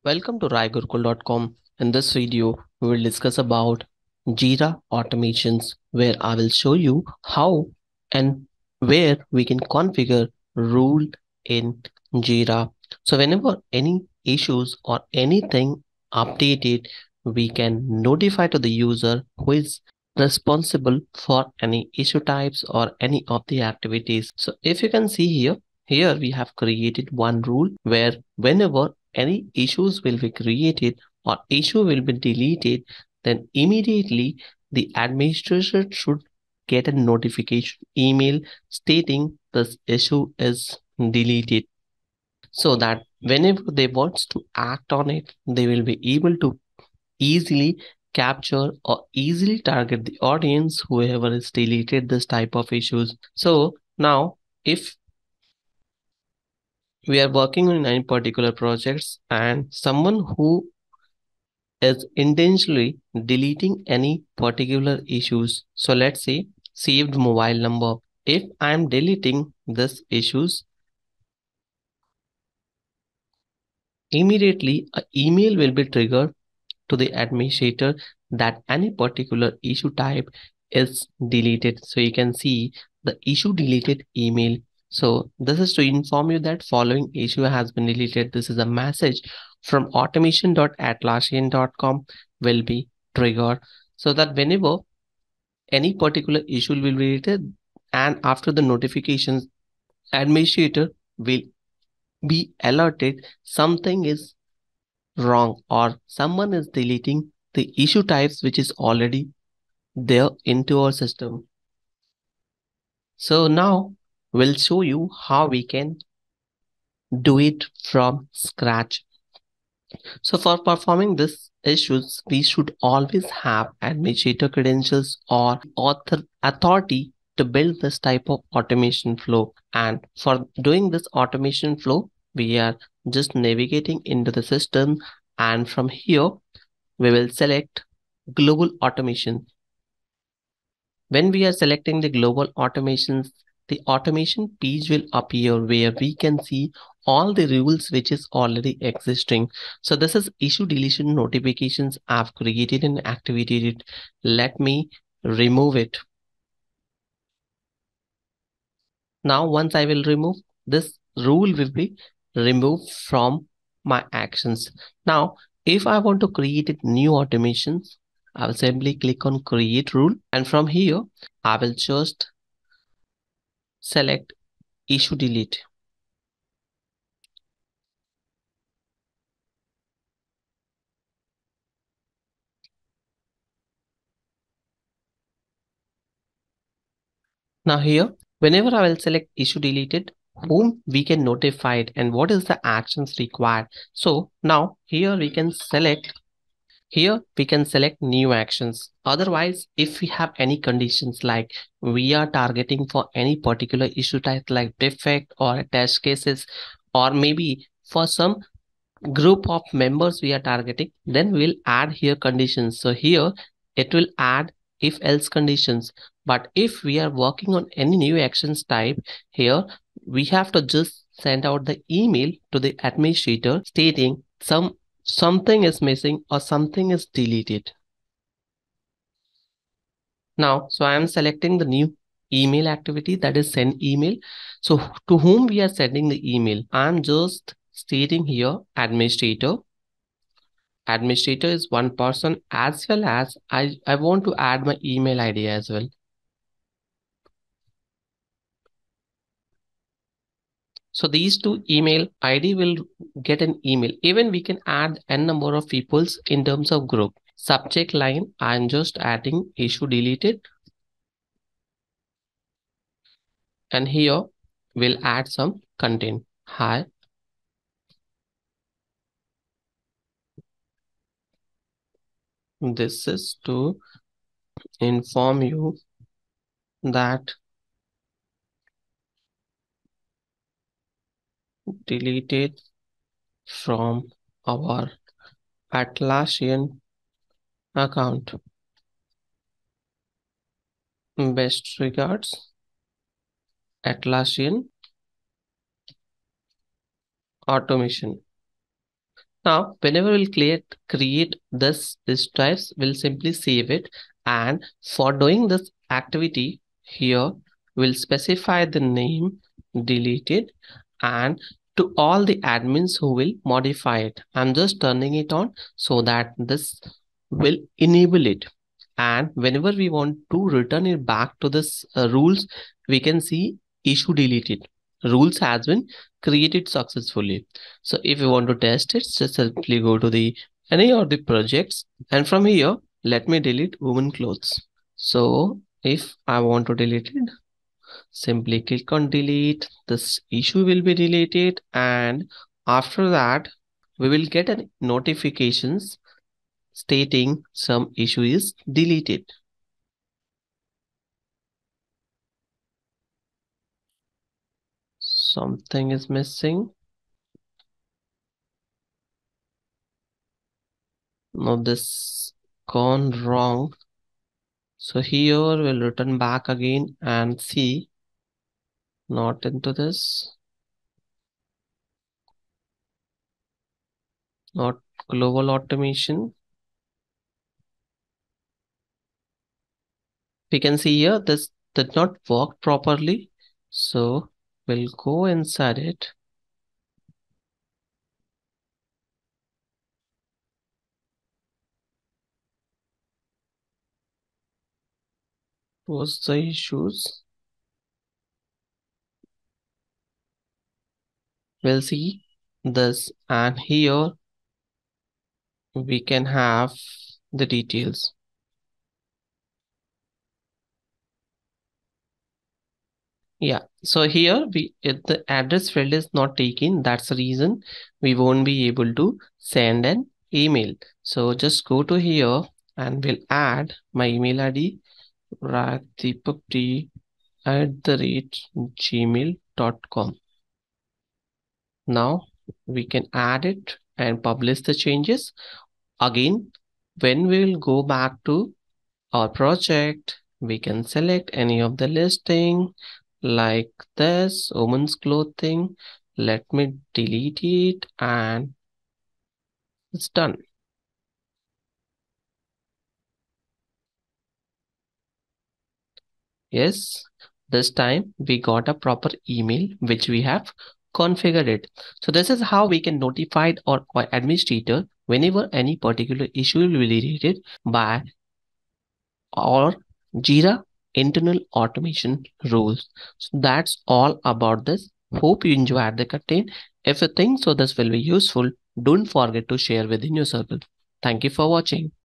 Welcome to raigurukul.com. In this video, we will discuss about Jira automations where I will show you how and where we can configure rule in Jira. So whenever any issues or anything updated, we can notify to the user who is responsible for any issue types or any of the activities. So if you can see here we have created one rule where whenever any issues will be created or issue will be deleted, then immediately the administrator should get a notification email stating this issue is deleted, so that whenever they wants to act on it, they will be able to easily capture or easily target the audience whoever is deleted this type of issues. So now if we are working on any particular projects and someone who is intentionally deleting any particular issues, so let's say saved mobile number, if I am deleting this issues, immediately an email will be triggered to the administrator that any particular issue type is deleted. So you can see the issue deleted email. So this is to inform you that following issue has been deleted. This is a message from automation.atlassian.com will be triggered, so that whenever any particular issue will be deleted and after the notifications, administrator will be alerted something is wrong or someone is deleting the issue types which is already there into our system. So now we'll show you how we can do it from scratch. So for performing this issues, we should always have administrator credentials or authority to build this type of automation flow. And for doing this automation flow, we are just navigating into the system, and from here we will select global automation. When we are selecting the global automations, the automation page will appear where we can see all the rules which is already existing. So this is issue deletion notifications I've created and activated it. Let me remove it. Now once I will remove, this rule will be removed from my actions. Now if I want to create new automations, I will simply click on create rule, and from here I will just select issue delete. Now here, whenever I will select issue deleted, whom we can notify it and what is the actions required. So now here we can select new actions. Otherwise, if we have any conditions like we are targeting for any particular issue type like defect or test cases, or maybe for some group of members we are targeting, then we'll add here conditions. So here it will add if else conditions. But if we are working on any new actions type, here we have to just send out the email to the administrator stating something is missing or something is deleted. Now so I am selecting the new email activity, that is send email. So to whom we are sending the email, I am just stating here administrator. Administrator is one person, as well as I want to add my email ID as well. So these two email ID will get an email. Even we can add n number of peoples in terms of group. Subject line, I'm just adding issue deleted. And here we'll add some content. Hi. This is to inform you that deleted from our Atlassian account. Best regards, Atlassian automation. Now, whenever we'll create this types, we'll simply save it. And for doing this activity here, we'll specify the name deleted and to all the admins who will modify it. I'm just turning it on so that this will enable it. And whenever we want to return it back to this rules, we can see issue deleted. Rules has been created successfully. So if you want to test it, just simply go to the any of the projects, and from here, let me delete women clothes. So if I want to delete it, simply click on delete. This issue will be deleted, and after that, we will get a notifications stating some issue is deleted. Something is missing. Now this gone wrong. So here we'll return back again and see not into this, not global automation. We can see here this did not work properly. So we'll go inside it. What's the issues? We'll see this, and here we can have the details. Yeah, so here if the address field is not taken, that's the reason we won't be able to send an email. So just go to here and we'll add my email ID ragdeepakti@gmail.com. Now we can add it and publish the changes. Again, when we will go back to our project, we can select any of the listing like this women's clothing. Let me delete it and it's done. Yes, this time we got a proper email which we have configured it. So this is how we can notify our administrator whenever any particular issue will be related by or Jira internal automation rules. So that's all about this. Hope you enjoyed the content. If you think so this will be useful, don't forget to share within your circle. Thank you for watching.